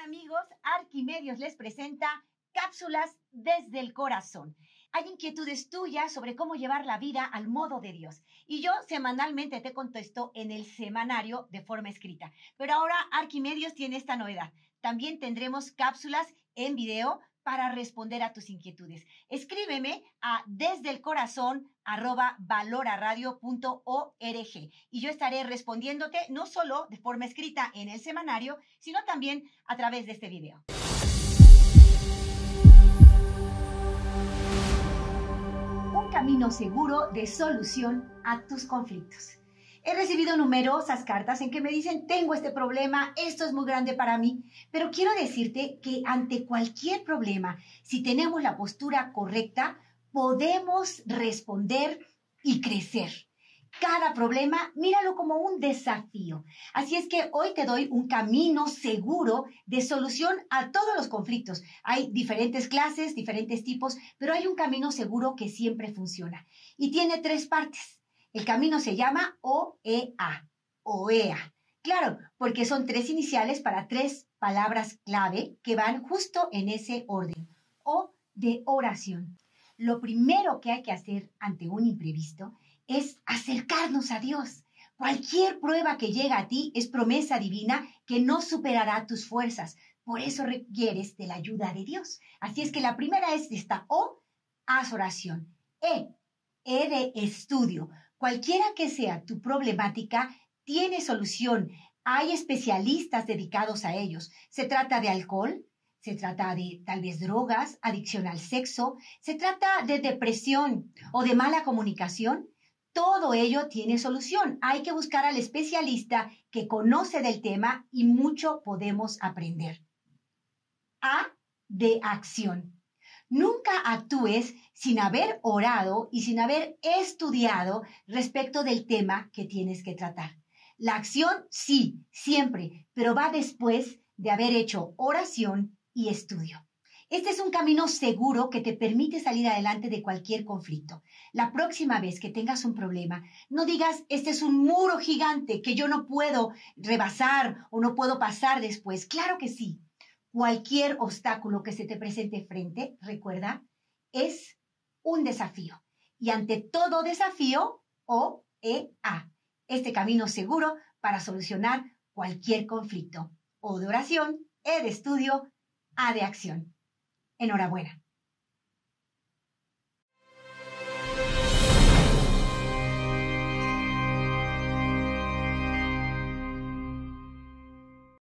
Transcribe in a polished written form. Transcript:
amigos? Arquimedios les presenta cápsulas desde el corazón. Hay inquietudes tuyas sobre cómo llevar la vida al modo de Dios. Y yo semanalmente te contesto en el semanario de forma escrita. Pero ahora Arquimedios tiene esta novedad. También tendremos cápsulas en video para responder a tus inquietudes. Escríbeme a desdelcorazon@valoraradio.org y yo estaré respondiéndote no solo de forma escrita en el semanario, sino también a través de este video. Un camino seguro de solución a tus conflictos. He recibido numerosas cartas en que me dicen, tengo este problema, esto es muy grande para mí, pero quiero decirte que ante cualquier problema, si tenemos la postura correcta, podemos responder y crecer. Cada problema, míralo como un desafío. Así es que hoy te doy un camino seguro de solución a todos los conflictos. Hay diferentes clases, diferentes tipos, pero hay un camino seguro que siempre funciona. Y tiene 3 partes. El camino se llama OEA, OEA. Claro, porque son 3 iniciales para 3 palabras clave que van justo en ese orden. O de oración. Lo primero que hay que hacer ante un imprevisto es acercarnos a Dios. Cualquier prueba que llega a ti es promesa divina que no superará tus fuerzas. Por eso requieres de la ayuda de Dios. Así es que la primera es esta O, haz oración. E de estudio. Cualquiera que sea tu problemática, tiene solución. Hay especialistas dedicados a ellos. Se trata de alcohol, se trata de tal vez drogas, adicción al sexo, se trata de depresión o de mala comunicación. Todo ello tiene solución. Hay que buscar al especialista que conoce del tema y mucho podemos aprender. A de acción. Nunca actúes sin haber orado y sin haber estudiado respecto del tema que tienes que tratar. La acción, sí, siempre, pero va después de haber hecho oración y estudio. Este es un camino seguro que te permite salir adelante de cualquier conflicto. La próxima vez que tengas un problema, no digas, este es un muro gigante que yo no puedo rebasar o no puedo pasar después. Claro que sí. Cualquier obstáculo que se te presente frente, recuerda, es un desafío. Y ante todo desafío, OEA, este camino seguro para solucionar cualquier conflicto. O de oración, E de estudio, A de acción. Enhorabuena.